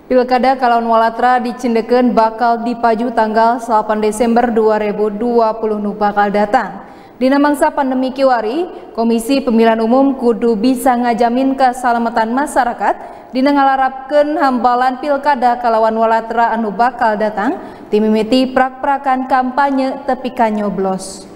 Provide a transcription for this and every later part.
Pilkada Kalawan Walatra dicendekeun bakal dipaju tanggal 8 Desember 2020 nu bakal datang. Dina mangsa pandemi kiwari, Komisi Pemilihan Umum kudu bisa ngajamin keselamatan masyarakat dina ngalarapkeun hambalan Pilkada Kalawan Walatra anu bakal datang, timimiti prak-prakan kampanye tepi ka nyoblos.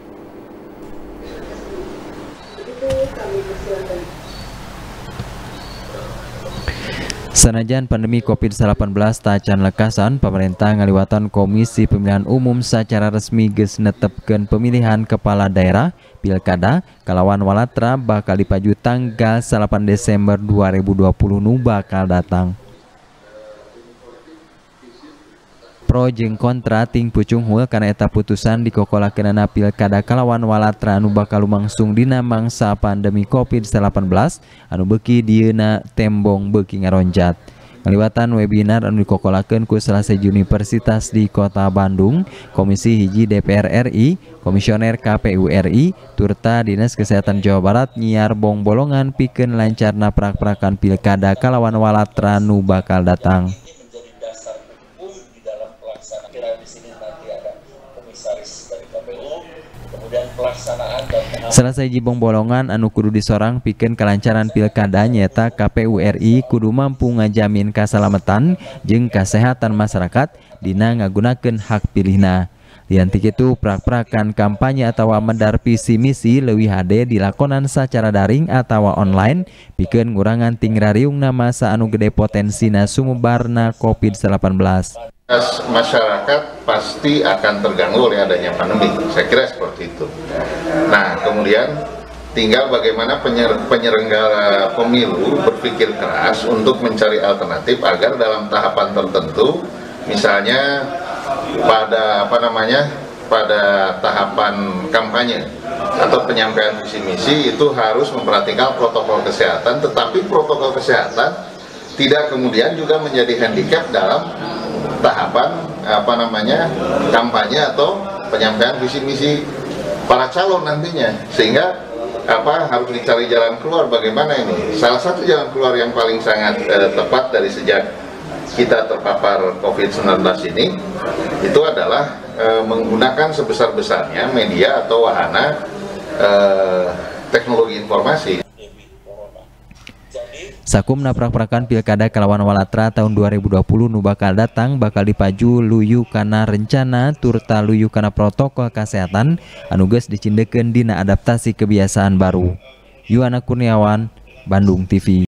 Sanajan pandemi COVID-19 tacan lekasan, pemerintah ngaliwatan Komisi Pemilihan Umum secara resmi geus netepkeun pemilihan kepala daerah Pilkada Kalawan Walatra bakal dipaju tanggal 8 Desember 2020 nu bakal datang. Pro jeung kontra ting pucung hul karena eta putusan dikokolakeunana Pilkada Kalawan Walatra anu bakal lumangsung dina mangsa pandemi COVID-19 anu beuki dieuna tembong beuki ngaronjat. Ngaliwatan webinar anu dikokolakeun ku salah siji universitas di Kota Bandung, Komisi Hiji DPR RI, Komisioner KPU RI, turta Dinas Kesehatan Jawa Barat nyiar bong bolongan pikeun lancarna prak-prakan Pilkada Kalawan Walatra nu bakal datang. Di sini nanti ada komisaris dari KPU, kemudian pelaksanaan dan salah siji bong bolongan anu kudu disorang pikeun kelancaran pilkada nyata KPU RI kudu mampu ngajamin kasalamatan jeung kasehatan masyarakat dina ngagunakeun hak pilihna. Lianti kitu prak-prakan kampanye atawa medar visi misi leuwih hade dilakonan sacara daring atawa online pikeun ngurangan tingrariungna masa anu gede potensina sumebarna COVID-19. Masyarakat pasti akan terganggu oleh adanya pandemi, saya kira seperti itu. Nah, kemudian tinggal bagaimana penyelenggara pemilu berpikir keras untuk mencari alternatif agar dalam tahapan tertentu, misalnya pada tahapan kampanye atau penyampaian visi misi itu harus memperhatikan protokol kesehatan, tetapi protokol kesehatan tidak kemudian juga menjadi handicap dalam tahapan kampanye atau penyampaian visi misi para calon nantinya, sehingga harus dicari jalan keluar. Bagaimana ini? Salah satu jalan keluar yang paling sangat tepat dari sejak kita terpapar COVID-19 ini itu adalah menggunakan sebesar-besarnya media atau wahana teknologi informasi. Sakumna prak-prakan Pilkada Kalawan Walatra tahun 2020 nu bakal datang bakal dipaju luyu kana rencana turta luyu kana protokol kesehatan anu geus dicindekeun dina adaptasi kebiasaan baru. Yuana Kurniawan, Bandung TV.